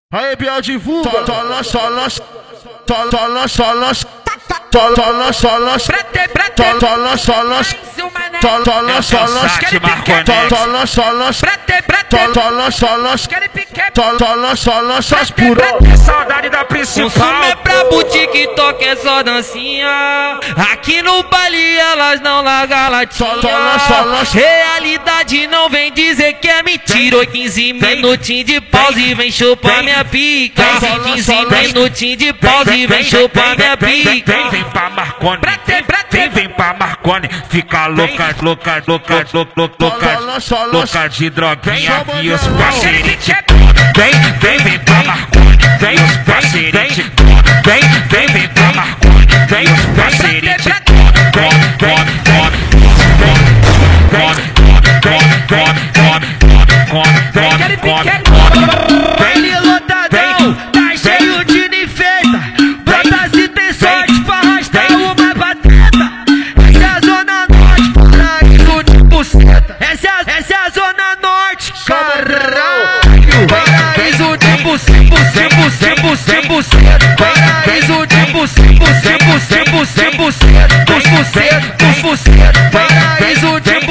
Aí, Biel, divulga. Saudade da principal. Consumo é brabo, TikTok é só dancinha. Aqui no baile elas não largam a latinha. Realidade não vem dizer que é mentira. 15 minutinhos de pausa e vem chupar minha pica. 15 minutinhos de pausa e vem chupar minha pica. Vem pra Marcone, vem pra Marcone. Fica louca de droguinha e os parceiros. Vem pra Marcone, vem os parceiros. Vem pra Marcone, vem os parceiros. Baile lotadão, tá cheio de enfeita. Brota se tem sorte pra arrastar uma batata. Essa é a zona norte, paraíso de buceta. Essa é a zona norte, caralho. Paraíso de buceta. Paraíso de buceta. Paraíso de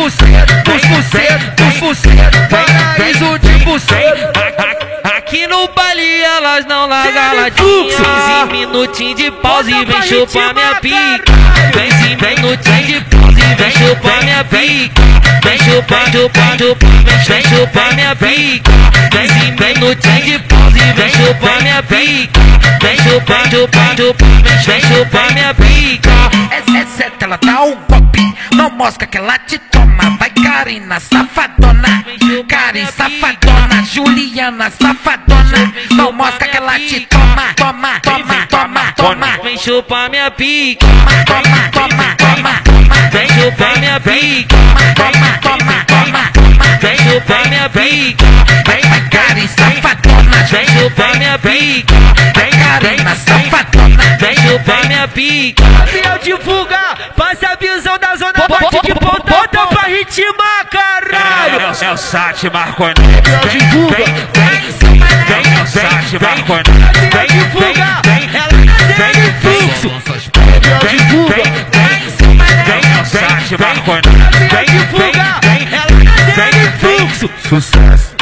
buceta. Paraíso de buceta. Aqui no baile elas não largam a latinha. 15 minutinhos de pausa e vem chupar minha pica. 15 minutinhos de pausa e vem chupar minha pica. Vem chupar minha pica. 15 minutinhos de pausa e vem chupar minha pica. Vem chupar minha pica. Essa ela dá um golpe, não mostra que ela te toma. Vai Karina, safadona, Karen, safadona, Juliana, safadona, não mostra que ela te toma. Vem chupar minha pica. Toma. Vem chupar minha pica. Toma. Vem chupar minha pica. Vai Karen, safadona, Vem chupar minha pica. vai Karina, safadona. Vem chupar minha pica. Biel divulga, passa a visão da zona norte de ponta pra ritmar, caralho. É o Sati, Marconex. Divulga. Vem o Sati, Marconex. Biel divulga, ela nasceu em fluxo. Divulga. Vem o Sati, Marconex. Biel divulga, ela nasceu em fluxo. Sucesso.